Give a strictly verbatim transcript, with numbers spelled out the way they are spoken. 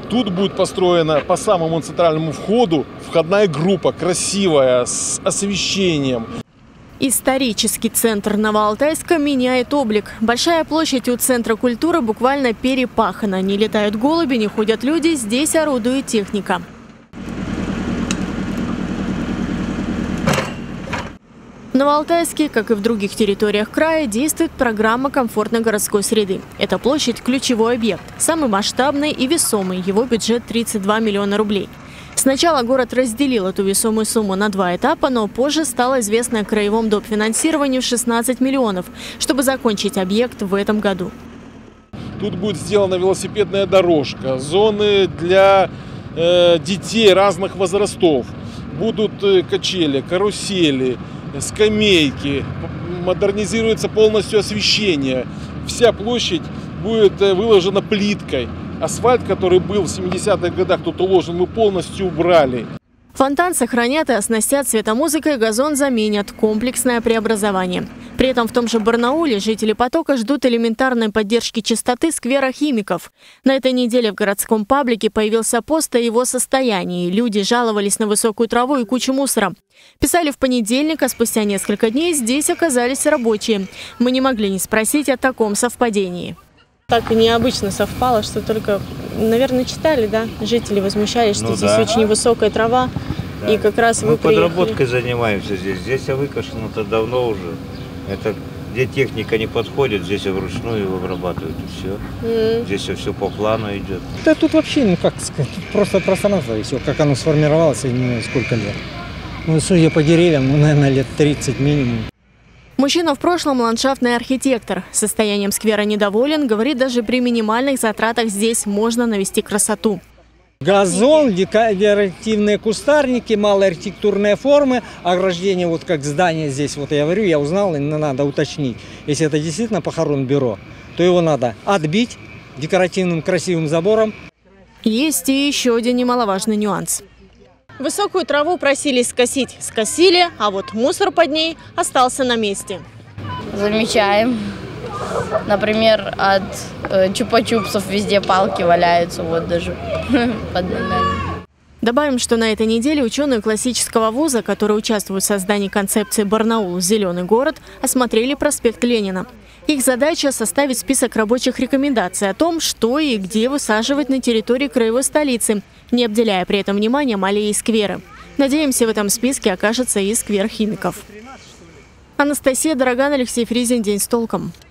Тут будет построена по самому центральному входу входная группа, красивая, с освещением. Исторический центр Новоалтайска меняет облик. Большая площадь у Центра культуры буквально перепахана. Не летают голуби, не ходят люди, здесь орудует техника. В Новоалтайске, как и в других территориях края, действует программа комфортной городской среды. Эта площадь – ключевой объект, самый масштабный и весомый, его бюджет тридцать два миллиона рублей. Сначала город разделил эту весомую сумму на два этапа, но позже стало известно о краевом доп. Финансировании в шестнадцать миллионов, чтобы закончить объект в этом году. Тут будет сделана велосипедная дорожка, зоны для э, детей разных возрастов. Будут э, качели, карусели, скамейки, модернизируется полностью освещение. Вся площадь будет э, выложена плиткой. Асфальт, который был в семидесятых годах тут уложен, мы полностью убрали. Фонтан сохранят и оснастят светомузыкой, газон заменят. Комплексное преобразование. При этом в том же Барнауле жители потока ждут элементарной поддержки чистоты сквера Химиков. На этой неделе в городском паблике появился пост о его состоянии. Люди жаловались на высокую траву и кучу мусора. Писали в понедельник, а спустя несколько дней здесь оказались рабочие. Мы не могли не спросить о таком совпадении. Так необычно совпало, что только, наверное, читали, да? Жители возмущались, что ну, здесь да. очень высокая трава, да. и как раз Мы вы приехали. подработкой занимаемся здесь. Здесь выкошено-то давно уже. Это где техника не подходит, здесь вручную его обрабатывают, и все. Mm. Здесь все, все по плану идет. Да тут вообще, ну как сказать, просто пространство и все, как оно сформировалось, я не знаю, сколько лет. Ну, судя по деревьям, ну, наверное, лет тридцать минимум. Мужчина в прошлом ландшафтный архитектор. Состоянием сквера недоволен, говорит, даже при минимальных затратах здесь можно навести красоту. Газон, декоративные кустарники, малые архитектурные формы, ограждение, вот как здание здесь, вот я говорю, я узнал, и надо уточнить. Если это действительно похоронбюро, то его надо отбить декоративным красивым забором. Есть и еще один немаловажный нюанс. Высокую траву просили скосить. Скосили, а вот мусор под ней остался на месте. Замечаем. Например, от э, чупа-чупсов везде палки валяются, вот даже под ногами. Добавим, что на этой неделе ученые классического вуза, которые участвуют в создании концепции «Барнаул – зеленый город», осмотрели проспект Ленина. Их задача – составить список рабочих рекомендаций о том, что и где высаживать на территории краевой столицы, не обделяя при этом вниманием аллеи и скверы. Надеемся, в этом списке окажется и сквер Химиков. Анастасия Дороган, Алексей Фризин. День с толком.